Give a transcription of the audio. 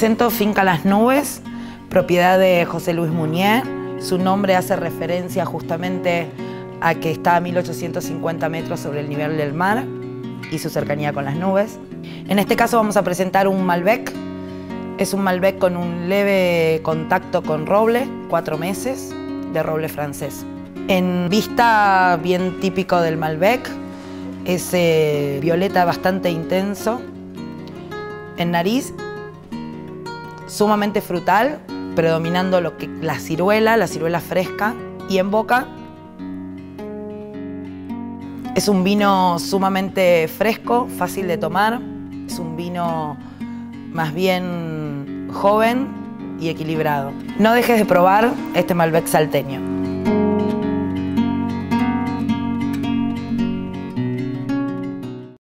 presento Finca Las Nubes, propiedad de José Luis Muñé. Su nombre hace referencia justamente a que está a 1850 metros sobre el nivel del mar y su cercanía con las nubes. En este caso vamos a presentar un Malbec. Es un Malbec con un leve contacto con roble, 4 meses, de roble francés. En vista, bien típico del Malbec, es violeta bastante intenso. En nariz, sumamente frutal, predominando la ciruela fresca. Y en boca, es un vino sumamente fresco, fácil de tomar. Es un vino más bien joven y equilibrado. No dejes de probar este Malbec salteño.